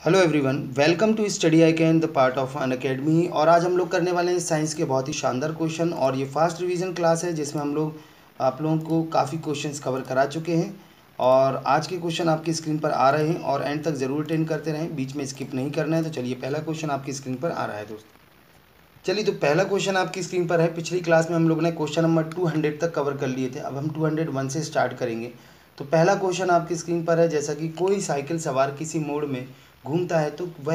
Hello everyone, welcome to Study Icon the part of Unacademy. और आज हम लोग करने वाले हैं साइंस के बहुत ही शानदार क्वेश्चन। और ये फास्ट रिवीजन क्लास है जिसमें हम लोग आप लोगों को काफ़ी क्वेश्चंस कवर करा चुके हैं। और आज के क्वेश्चन आपकी स्क्रीन पर आ रहे हैं और एंड तक ज़रूर अटेंड करते रहें, बीच में स्किप नहीं करना है। तो चलिए, पहला क्वेश्चन आपकी स्क्रीन पर आ रहा है दोस्त। चलिए, तो पहला क्वेश्चन आपकी स्क्रीन पर है। पिछली क्लास में हम लोग ने क्वेश्चन नंबर 200 तक कवर कर लिए थे। अब हम 201 से स्टार्ट करेंगे। तो पहला क्वेश्चन आपकी स्क्रीन पर है, जैसा कि कोई साइकिल सवार किसी मोड़ में घूमता है तो वह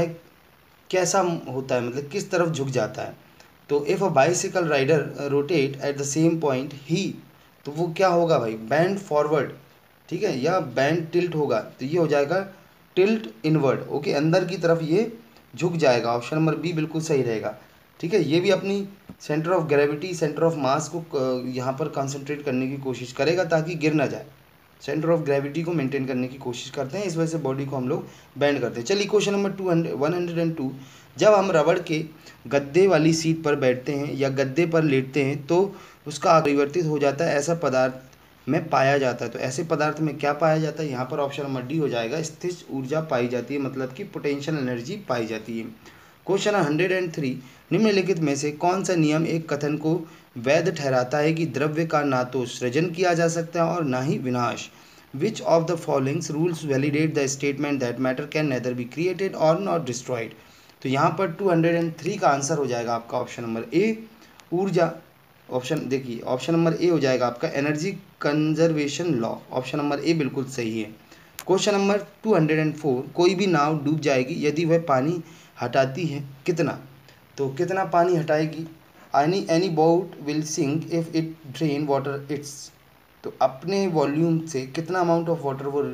कैसा होता है, मतलब किस तरफ झुक जाता है। तो if a bicycle rider rotate at the same point ही, तो वो क्या होगा भाई, बैंड फॉरवर्ड, ठीक है, या बैंड टिल्ट होगा। तो ये हो जाएगा टिल्ट इनवर्ड। ओके, अंदर की तरफ ये झुक जाएगा। ऑप्शन नंबर बी बिल्कुल सही रहेगा। ठीक है, ये भी अपनी centre of gravity, centre of mass को यहाँ पर कंसंट्रेट करने की कोशिश करेगा ताकि गिर ना जाए। सेंटर ऑफ ग्रेविटी को मेंटेन करने की कोशिश करते हैं, इस वजह से बॉडी को हम लोग बैंड करते हैं। चलिए, क्वेश्चन नंबर 102। जब हम रबड़ के गद्दे वाली सीट पर बैठते हैं या गद्दे पर लेटते हैं तो उसका परिवर्तित हो जाता है, ऐसा पदार्थ में पाया जाता है। तो ऐसे पदार्थ में क्या पाया जाता है, यहाँ पर ऑप्शन नंबर डी हो जाएगा, स्थिर ऊर्जा पाई जाती है, मतलब कि पोटेंशियल एनर्जी पाई जाती है। क्वेश्चन 103। निम्नलिखित में से कौन सा नियम एक कथन को वैध ठहराता है कि द्रव्य का ना तो सृजन किया जा सकता है और ना ही विनाश। Which of the followings rules validate the statement that matter can neither be created और नॉट डिस्ट्रॉयड। तो यहाँ पर 203 का आंसर हो जाएगा आपका ऑप्शन नंबर ए, ऊर्जा। ऑप्शन देखिए, ऑप्शन नंबर ए हो जाएगा आपका energy conservation law. Option number A बिल्कुल सही है। Question number 204। कोई भी नाव डूब जाएगी यदि वह पानी हटाती है कितना। तो कितना पानी हटाएगी। Any boat will sink if it drain water it's. तो अपने वॉल्यूम से कितना अमाउंट ऑफ वाटर वो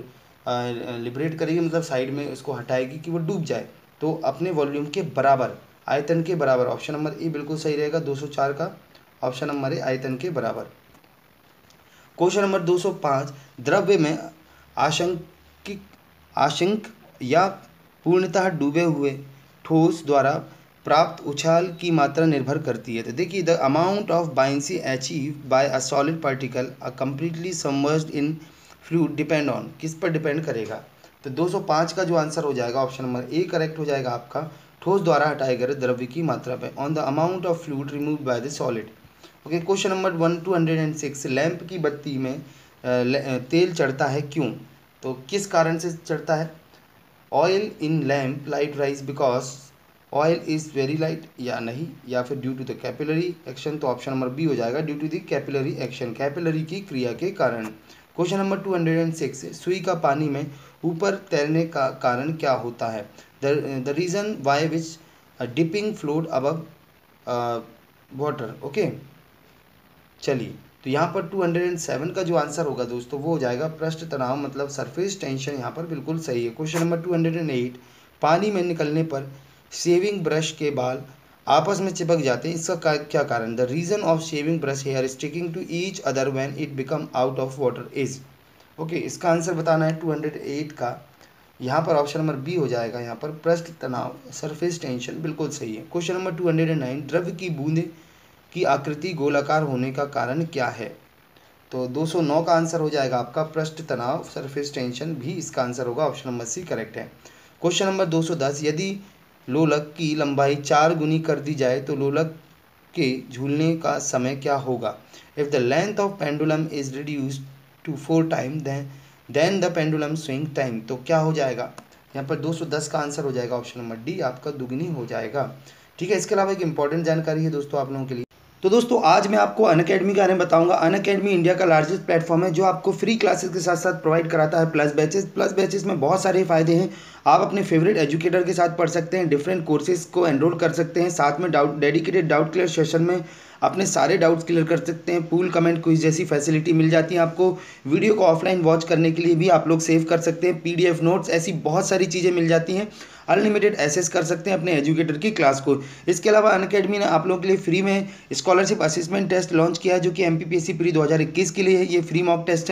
लिबरेट करेगी, मतलब साइड में उसको हटाएगी कि वो डूब जाए। तो अपने वॉल्यूम के बराबर, आयतन के बराबर। ऑप्शन नंबर ए बिल्कुल सही रहेगा, 204 का ऑप्शन नंबर ए, आयतन के बराबर। Question number 205। द्रव्य में आशंक या पूर्णतः डूबे हुए ठोस द्वारा प्राप्त उछाल की मात्रा निर्भर करती है। तो देखिए, the amount of buoyancy achieve by a solid particle a completely submerged in fluid depend on, किस पर डिपेंड करेगा। तो 205 का जो आंसर हो जाएगा ऑप्शन नंबर ए करेक्ट हो जाएगा आपका, ठोस द्वारा हटाए गए द्रव्य की मात्रा पे, on the amount of fluid remove by the solid. Okay, question number 206। Lamp की बत्ती में तेल चढ़ता है क्यों। तो किस कारण से चढ़ता है। Oil in lamp light rise because oil is very light, या नहीं, या फिर due to the capillary action. तो ऑप्शन नंबर बी हो जाएगा, due to the capillary action, capillary की क्रिया के कारण। Question number 206। सुई का पानी में ऊपर तैरने का कारण क्या होता है। The reason why which dipping float above water. Okay, चलिए, तो यहाँ पर 207 का जो आंसर होगा दोस्तों वो हो जाएगा पृष्ठ तनाव, मतलब सरफेस टेंशन, यहाँ पर बिल्कुल सही है। Question number 208। पानी में निकलने पर शेविंग ब्रश के बाल आपस में चिपक जाते हैं, इसका क्या कारण। The reason of shaving brush hair sticking to each other when it become out of water is. Okay, इसका आंसर बताना है 208 का। यहाँ पर ऑप्शन नंबर बी हो जाएगा, यहाँ पर पृष्ठ तनाव, सरफेस टेंशन, बिल्कुल सही है। Question number 209। द्रव्य की बूंदे की आकृति गोलाकार होने का कारण क्या है। तो 209 का आंसर हो जाएगा आपका पृष्ठ तनाव, सरफेस टेंशन, भी इसका आंसर होगा, ऑप्शन नंबर सी करेक्ट है। Question number 210। यदि लोलक की लंबाई 4 गुनी कर दी जाए तो लोलक के झूलने का समय क्या होगा। If the length of pendulum is reduced to 4 time then the pendulum swing time. तो क्या हो जाएगा, यहाँ पर 210 का आंसर हो जाएगा ऑप्शन नंबर डी, आपका दुगनी हो जाएगा। ठीक है, इसके अलावा एक इंपॉर्टेंट जानकारी है दोस्तों आप लोगों के लिए। तो दोस्तों, आज मैं आपको अनअकैडमी के बारे में बताऊंगा। अनअकैडमी इंडिया का लार्जेस्ट प्लेटफॉर्म है जो आपको फ्री क्लासेस के साथ साथ प्रोवाइड कराता है प्लस बैचेस में बहुत सारे फ़ायदे हैं। आप अपने फेवरेट एजुकेटर के साथ पढ़ सकते हैं, डिफरेंट कोर्सेज को एनरोल कर सकते हैं, साथ में डेडिकेटेड डाउट क्लियर सेशन में अपने सारे डाउट्स क्लियर कर सकते हैं। पूल कमेंट क्विज जैसी फैसिलिटी मिल जाती है आपको। वीडियो को ऑफलाइन वॉच करने के लिए भी आप लोग सेव कर सकते हैं, पीडीएफ नोट्स, ऐसी बहुत सारी चीज़ें मिल जाती हैं। अनलिमिटेड एक्सेस कर सकते हैं अपने एजुकेटर की क्लास को। इसके अलावा अनअकैडमी ने आप लोगों के लिए फ्री में स्कॉलरशिप असेसमेंट टेस्ट लॉन्च किया है जो कि एमपीपीएससी प्री 2021 के लिए है। ये फ्री मॉक टेस्ट है,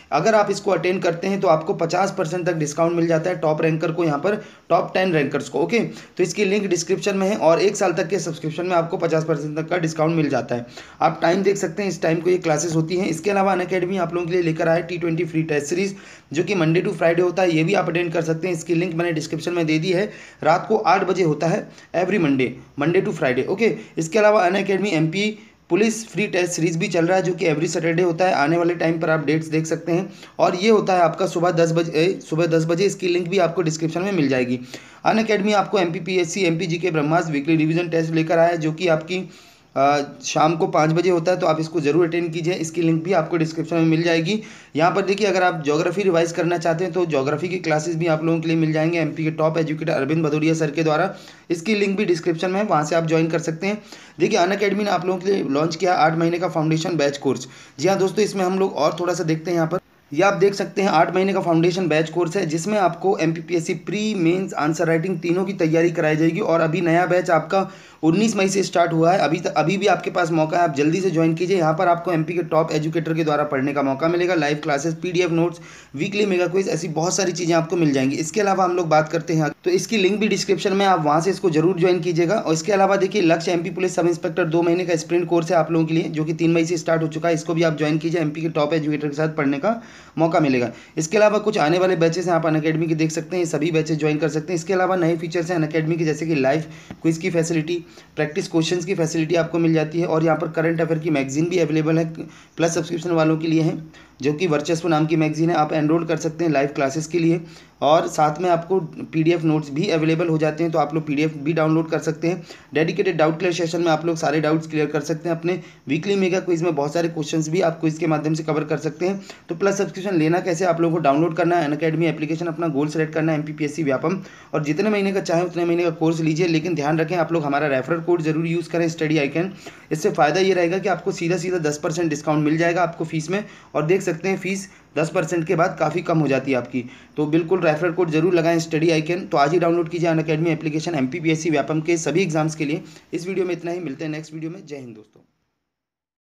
अगर आप इसको अटेंड करते हैं तो आपको 50% तक डिस्काउंट मिल जाता है टॉप रैंकर को, यहाँ पर टॉप 10 रैंकर्स को। ओके, तो इसकी लिंक डिस्क्रिप्शन में है और 1 साल तक के सब्सक्रिप्शन में आपको 50% तक का डिस्काउंट मिल जाता है। आप टाइम देख सकते हैं, इस टाइम को ये क्लासेस होती हैं। इसके अलावा अनअकैडमी आप लोगों के लिए लेकर आया T20 फ्री टेस्ट सीरीज, जो कि मंडे टू फ्राइडे होता है, ये भी आप अटेंड कर सकते हैं। इसकी लिंक मैंने डिस्क्रिप्शन में दे दी है। रात को 8 बजे होता है every Monday to Friday. Okay, इसके अलावा Unacademy MP police free test series भी चल रहा है, जो कि एवरी सैटरडे होता है। आने वाले टाइम पर आप डेट्स देख सकते हैं और ये होता है आपका सुबह 10 बजे। इसकी लिंक भी आपको डिस्क्रिप्शन में मिल जाएगी। अनअकैडमी आपको MPPSC MPGK Brahmastra weekly revision test लेकर आया है, जो कि आपकी शाम को 5 बजे होता है, तो आप इसको जरूर अटेंड कीजिए। इसकी लिंक भी आपको डिस्क्रिप्शन में मिल जाएगी। यहाँ पर देखिए, अगर आप ज्योग्राफी रिवाइज करना चाहते हैं तो ज्योग्राफी की क्लासेस भी आप लोगों के लिए मिल जाएंगे MP के top educator Arvind Bhadauria sir के द्वारा। इसकी लिंक भी डिस्क्रिप्शन में है, वहाँ से आप ज्वाइन कर सकते हैं। देखिए, अनअकैडमी ने आप लोगों के लिए लॉन्च किया 8 महीने का फाउंडेशन बैच कोर्स। जी हाँ दोस्तों, इसमें हम लोग और थोड़ा सा देखते हैं। यहाँ पर ये आप देख सकते हैं 8 महीने का फाउंडेशन बैच कोर्स है, जिसमें आपको MPPSC pre mains answer writing तीनों की तैयारी कराई जाएगी। और अभी नया बैच आपका 19 मई से स्टार्ट हुआ है। अभी भी आपके पास मौका है, आप जल्दी से ज्वाइन कीजिए। यहाँ पर आपको MP के टॉप एजुकेटर के द्वारा पढ़ने का मौका मिलेगा। Live classes, PDF notes, weekly mega quiz, ऐसी बहुत सारी चीज़ें आपको मिल जाएंगी। इसके अलावा हम लोग बात करते हैं, तो इसकी लिंक भी डिस्क्रिप्शन में, आप वहाँ से इसको जरूर ज्वाइन कीजिएगा। और इसके अलावा देखिए, लक्ष्य MP पुलिस सब इंस्पेक्टर 2 महीने का स्प्रिंट कोर्स है आप लोगों के लिए, जो कि 3 मई से स्टार्ट हो चुका है। इसको भी आप ज्वाइन कीजिए, MP के टॉप एजुकेटर के साथ पढ़ने का मौका मिलेगा। इसके अलावा कुछ आने वाले बैचेस हैं, आप अनअकैडमी के देख सकते हैं, सभी बैचेस ज्वाइन कर सकते हैं। इसके अलावा नए फीचर्स हैं अनअकैडमी के, जैसे कि लाइव क्विज की फैसिलिटी, प्रैक्टिस क्वेश्चंस की फैसिलिटी आपको मिल जाती है। और यहाँ पर करंट अफेयर की मैगजीन भी अवेलेबल है, प्लस सब्सक्रिप्शन वालों के लिए है, जो कि वर्चस्व नाम की मैगजीन है। आप एनरोल कर सकते हैं लाइव क्लासेस के लिए, और साथ में आपको PDF नोट्स भी अवेलेबल हो जाते हैं, तो आप लोग PDF भी डाउनलोड कर सकते हैं। डेडिकेटेड डाउट क्लियर सेशन में आप लोग सारे डाउट्स क्लियर कर सकते हैं। अपने वीकली मेगा क्विज में बहुत सारे क्वेश्चंस भी आप क्विज के माध्यम से कवर कर सकते हैं। तो प्लस सब्सक्रिप्शन लेना कैसे, आप लोगों को डाउनलोड करना है अनअकैडमी एप्लीकेशन, अपना गोल सेलेक्ट करना है MPPSC व्यापम, और जितने महीने का चाहे उतने महीने का कोर्स लीजिए। लेकिन ध्यान रखें, आप लोग हमारा रेफरल कोड जरूर यूज़ करें, स्टडी आइकन। इससे फ़ायदा ये रहेगा कि आपको सीधा 10% डिस्काउंट मिल जाएगा आपको फीस में। और देख सकते हैं फीस 10% के बाद काफ़ी कम हो जाती है आपकी। तो बिल्कुल रेफरल कोड जरूर लगाएं, स्टडी आइकन। तो आज ही डाउनलोड कीजिए अनअकैडमी एप्लीकेशन MPPSC व्यापम के सभी एग्जाम्स के लिए। इस वीडियो में इतना ही, मिलते हैं नेक्स्ट वीडियो में। जय हिंद दोस्तों।